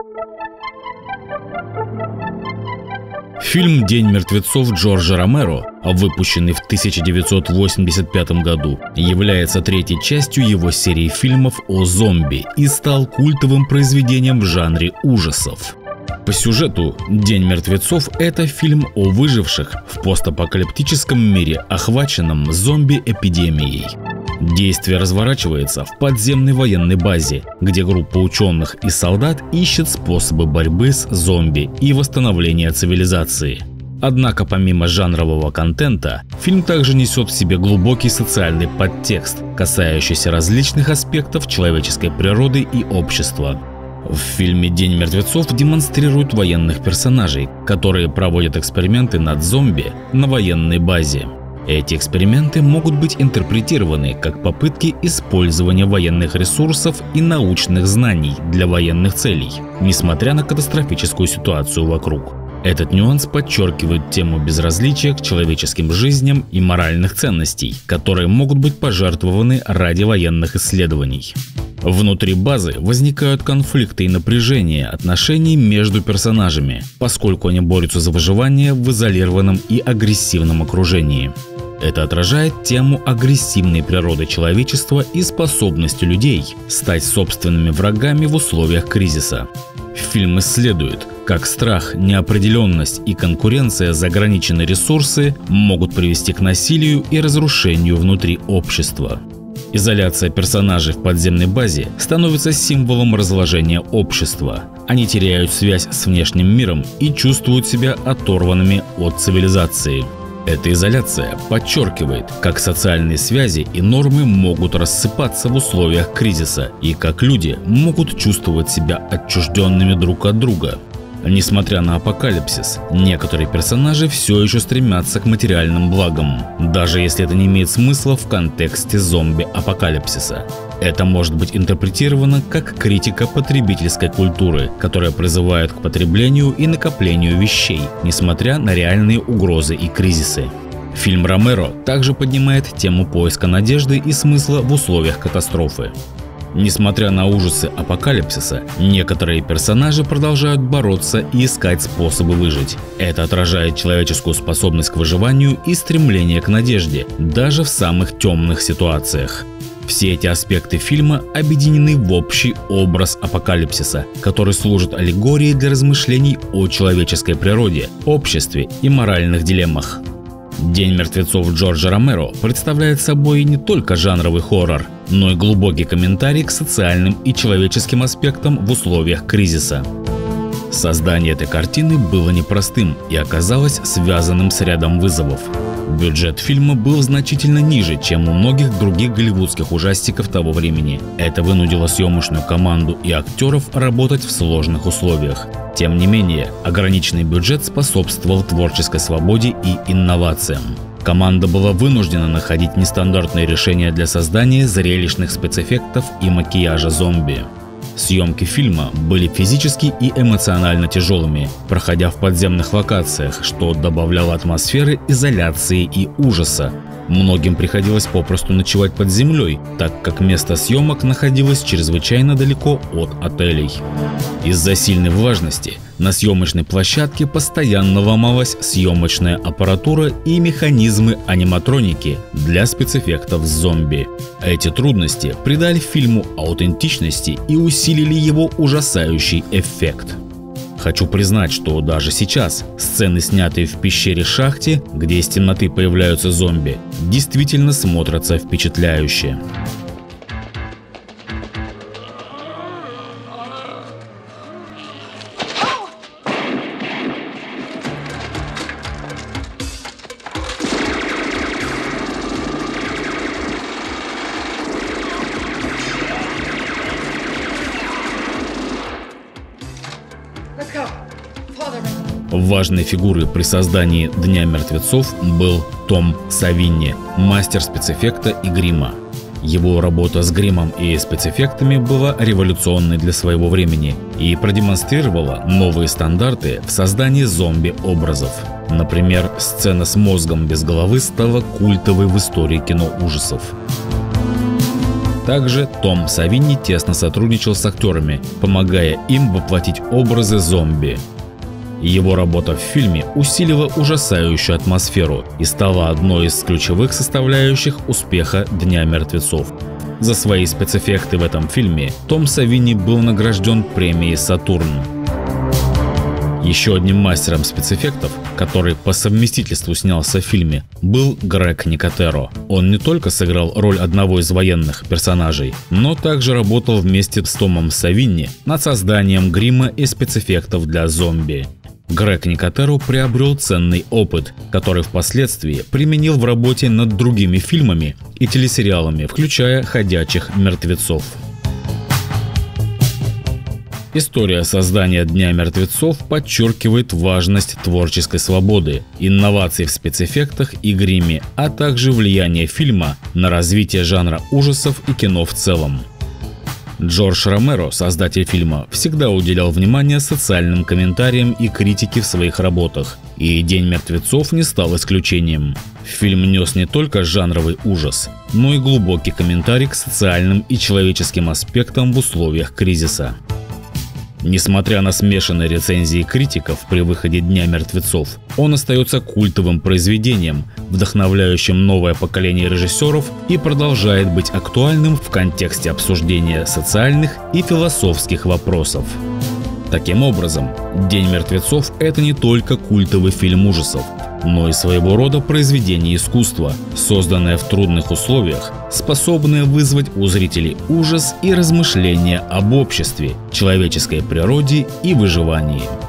Фильм «День мертвецов» Джорджа Ромеро, выпущенный в 1985 году, является третьей частью его серии фильмов о зомби и стал культовым произведением в жанре ужасов. По сюжету «День мертвецов» – это фильм о выживших в постапокалиптическом мире, охваченном зомби-эпидемией. Действие разворачивается в подземной военной базе, где группа ученых и солдат ищет способы борьбы с зомби и восстановления цивилизации. Однако помимо жанрового контента, фильм также несет в себе глубокий социальный подтекст, касающийся различных аспектов человеческой природы и общества. В фильме «День мертвецов» демонстрируют военных персонажей, которые проводят эксперименты над зомби на военной базе. Эти эксперименты могут быть интерпретированы как попытки использования военных ресурсов и научных знаний для военных целей, несмотря на катастрофическую ситуацию вокруг. Этот нюанс подчеркивает тему безразличия к человеческим жизням и моральных ценностей, которые могут быть пожертвованы ради военных исследований. Внутри базы возникают конфликты и напряжение отношений между персонажами, поскольку они борются за выживание в изолированном и агрессивном окружении. Это отражает тему агрессивной природы человечества и способности людей стать собственными врагами в условиях кризиса. Фильм исследует, как страх, неопределенность и конкуренция за ограниченные ресурсы могут привести к насилию и разрушению внутри общества. Изоляция персонажей в подземной базе становится символом разложения общества. Они теряют связь с внешним миром и чувствуют себя оторванными от цивилизации. Эта изоляция подчеркивает, как социальные связи и нормы могут рассыпаться в условиях кризиса и как люди могут чувствовать себя отчужденными друг от друга. Несмотря на апокалипсис, некоторые персонажи все еще стремятся к материальным благам, даже если это не имеет смысла в контексте зомби-апокалипсиса. Это может быть интерпретировано как критика потребительской культуры, которая призывает к потреблению и накоплению вещей, несмотря на реальные угрозы и кризисы. Фильм Ромеро также поднимает тему поиска надежды и смысла в условиях катастрофы. Несмотря на ужасы апокалипсиса, некоторые персонажи продолжают бороться и искать способы выжить. Это отражает человеческую способность к выживанию и стремление к надежде, даже в самых темных ситуациях. Все эти аспекты фильма объединены в общий образ апокалипсиса, который служит аллегорией для размышлений о человеческой природе, обществе и моральных дилеммах. «День мертвецов» Джорджа Ромеро представляет собой не только жанровый хоррор, но и глубокий комментарий к социальным и человеческим аспектам в условиях кризиса. Создание этой картины было непростым и оказалось связанным с рядом вызовов. Бюджет фильма был значительно ниже, чем у многих других голливудских ужастиков того времени. Это вынудило съемочную команду и актеров работать в сложных условиях. Тем не менее, ограниченный бюджет способствовал творческой свободе и инновациям. Команда была вынуждена находить нестандартные решения для создания зрелищных спецэффектов и макияжа зомби. Съемки фильма были физически и эмоционально тяжелыми, проходя в подземных локациях, что добавляло атмосферы изоляции и ужаса. Многим приходилось попросту ночевать под землей, так как место съемок находилось чрезвычайно далеко от отелей. Из-за сильной влажности на съемочной площадке постоянно ломалась съемочная аппаратура и механизмы аниматроники для спецэффектов с зомби. Эти трудности придали фильму аутентичности и усилили его ужасающий эффект. Хочу признать, что даже сейчас сцены, снятые в пещере-шахте, где из темноты появляются зомби, действительно смотрятся впечатляюще. Важной фигурой при создании «Дня мертвецов» был Том Савинни, мастер спецэффекта и грима. Его работа с гримом и спецэффектами была революционной для своего времени и продемонстрировала новые стандарты в создании зомби-образов. Например, сцена с мозгом без головы стала культовой в истории кино ужасов. Также Том Савини тесно сотрудничал с актерами, помогая им воплотить образы зомби. Его работа в фильме усилила ужасающую атмосферу и стала одной из ключевых составляющих успеха «Дня мертвецов». За свои спецэффекты в этом фильме Том Савини был награжден премией «Сатурн». Еще одним мастером спецэффектов, который по совместительству снялся в фильме, был Грег Никотеро. Он не только сыграл роль одного из военных персонажей, но также работал вместе с Томом Савини над созданием грима и спецэффектов для зомби. Грег Никотеро приобрел ценный опыт, который впоследствии применил в работе над другими фильмами и телесериалами, включая «Ходячих мертвецов». История создания Дня мертвецов подчеркивает важность творческой свободы, инноваций в спецэффектах и гриме, а также влияние фильма на развитие жанра ужасов и кино в целом. Джордж Ромеро, создатель фильма, всегда уделял внимание социальным комментариям и критике в своих работах, и «День мертвецов» не стал исключением. Фильм нес не только жанровый ужас, но и глубокий комментарий к социальным и человеческим аспектам в условиях кризиса. Несмотря на смешанные рецензии критиков при выходе «Дня мертвецов», он остается культовым произведением, вдохновляющим новое поколение режиссеров и продолжает быть актуальным в контексте обсуждения социальных и философских вопросов. Таким образом, «День мертвецов» — это не только культовый фильм ужасов, но и своего рода произведение искусства, созданное в трудных условиях, способное вызвать у зрителей ужас и размышления об обществе, человеческой природе и выживании.